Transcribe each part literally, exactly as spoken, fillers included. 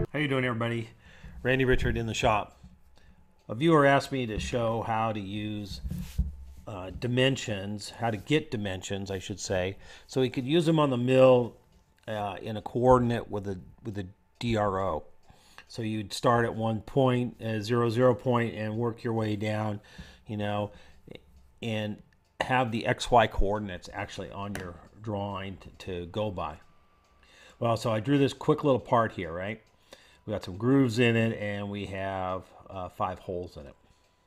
How you doing, everybody? Randy Richard in the shop. A viewer asked me to show how to use uh, dimensions, how to get dimensions, I should say, so he could use them on the mill uh, in a coordinate with a with a D R O. So you'd start at one point, a zero zero point, and work your way down, you know, and have the X Y coordinates actually on your drawing to, to go by. Well, so I drew this quick little part here, right? We got some grooves in it, and we have uh, five holes in it.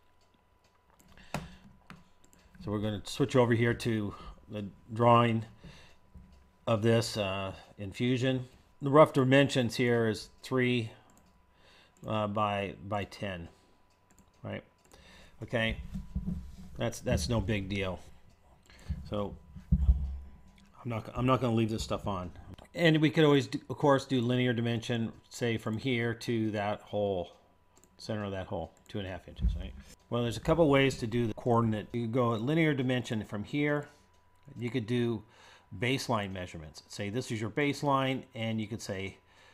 So we're going to switch over here to the drawing of this uh, in Fusion. The rough dimensions here is three uh, by by ten, right? Okay, that's that's no big deal. So I'm not I'm not going to leave this stuff on. And we could always, do, of course, do linear dimension, say from here to that hole, center of that hole, two and a half inches, right? Well, there's a couple ways to do the coordinate. You could go linear dimension from here. You could do baseline measurements. Say this is your baseline, and you could say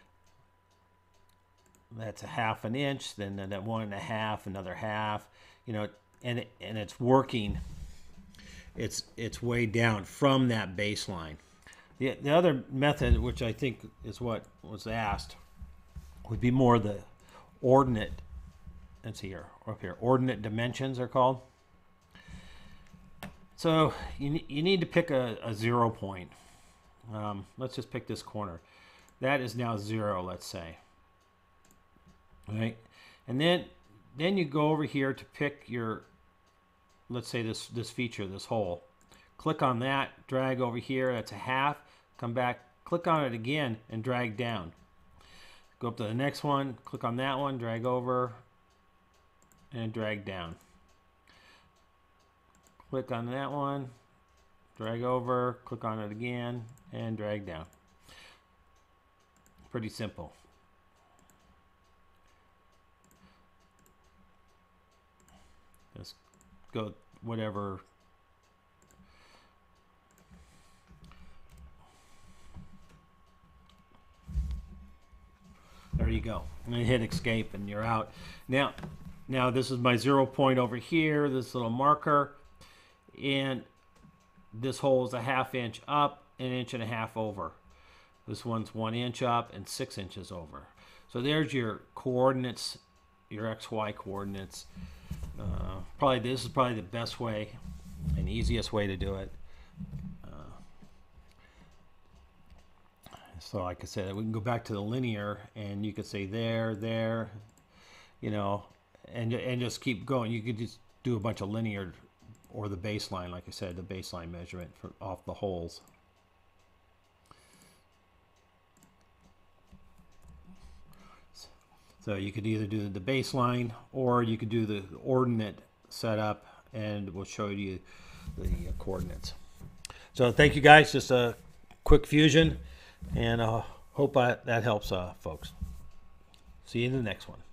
that's a half an inch, then that one and a half, another half, you know, and it, and it's working. It's it's way down from that baseline. The, the other method, which I think is what was asked, would be more the ordinate, let's see here, up here, ordinate dimensions are called. So you, you need to pick a, a zero point. Um, let's just pick this corner. That is now zero, let's say. All right, and then, then you go over here to pick your, let's say this, this feature, this hole. Click on that, drag over here, that's a half, come back, click on it again, and drag down. Go up to the next one, click on that one, drag over, and drag down. Click on that one, drag over, click on it again, and drag down. Pretty simple. Just go whatever. There you go. And then hit escape and you're out. Now, now this is my zero point over here, this little marker. And this hole is a half inch up, an inch and a half over. This one's one inch up and six inches over. So there's your coordinates, your X Y coordinates. Uh, probably this is probably the best way and easiest way to do it. So like I said, we can go back to the linear, and you could say there, there, you know, and and just keep going. You could just do a bunch of linear, or the baseline, like I said, the baseline measurement for off the holes. So you could either do the baseline, or you could do the ordinate setup, and we'll show you the coordinates. So thank you guys. Just a quick fusion. And I uh, hope I, that helps uh, folks. See you in the next one.